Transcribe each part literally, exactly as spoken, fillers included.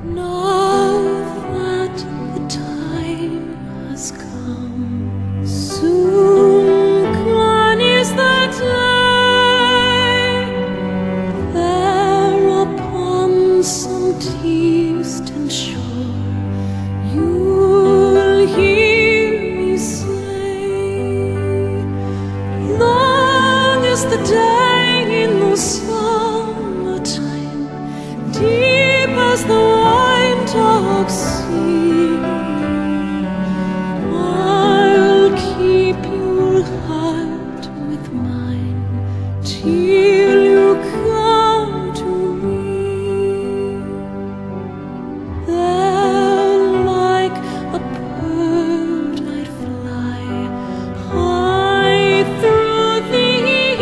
Now that the time has come, soon gone is the day. There upon some distant shore, you'll hear me say, long is the day in the summertime, deep as the wine-dark sea. I'll keep your heart with mine till you come to me. Then like a bird I'd fly high through the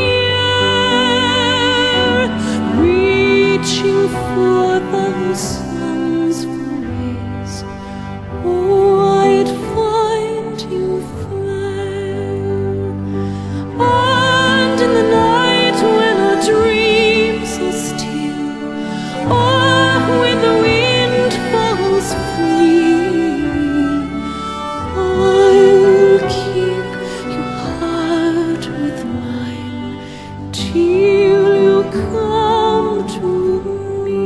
air, reaching for the sun's rays. Oh, I'd find you there. And in the night when our dreams are still, or when the wind falls free, I'll keep your heart with mine till you come to me.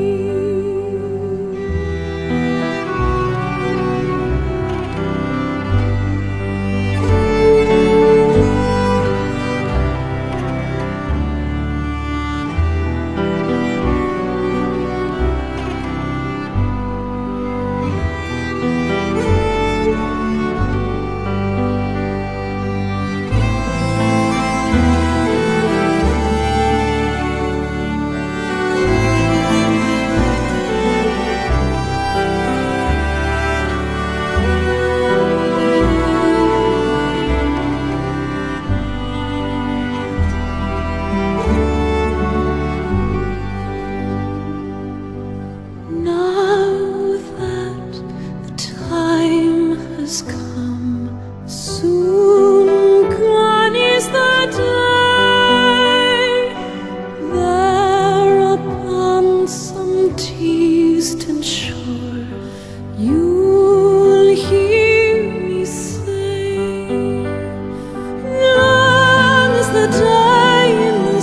Now that the time has come, soon gone is the day. There upon some distant shore, you'll hear me say, long is the day in the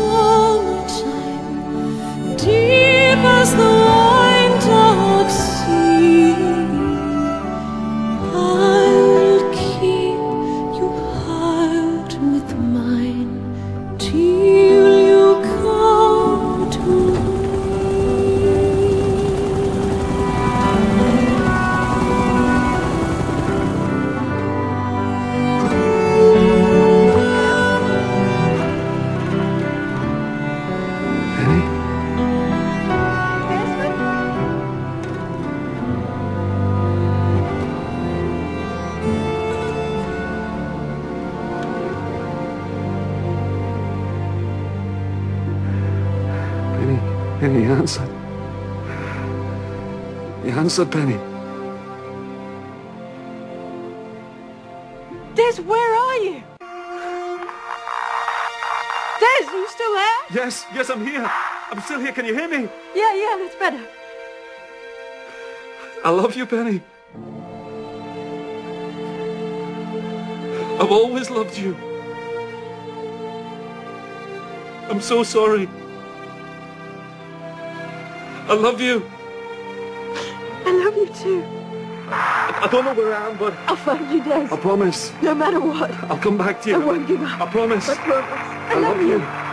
summertime, deep as the wine-dark sea. I'll keep your heart with mine till you come to Penny? Penny, Penny, you answered. You answered, Penny. Des, where are you? Des, are you still there? Yes, yes, I'm here. I'm still here. Can you hear me? Yeah, yeah, that's better. I love you, Penny. I've always loved you. I'm so sorry. I love you. I love you too. I, I don't know where I am, but I'll find you, Des. I promise. No matter what. I'll come back to you. I won't give up. I promise. I promise. I, I love, love you. you.